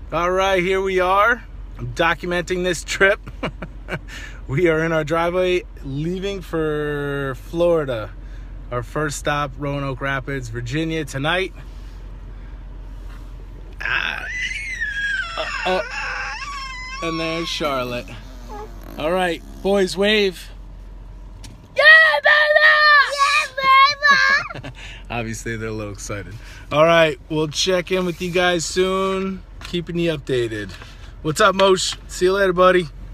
All right, here we are. I'm documenting this trip. We are in our driveway leaving for Florida. Our first stop, Roanoke Rapids, Virginia tonight. And there's Charlotte. All right, boys, wave. Yeah, baby! Yeah, baby! Obviously, they're a little excited. All right, we'll check in with you guys soon. Keeping you updated. What's up, Moshe? See you later, buddy.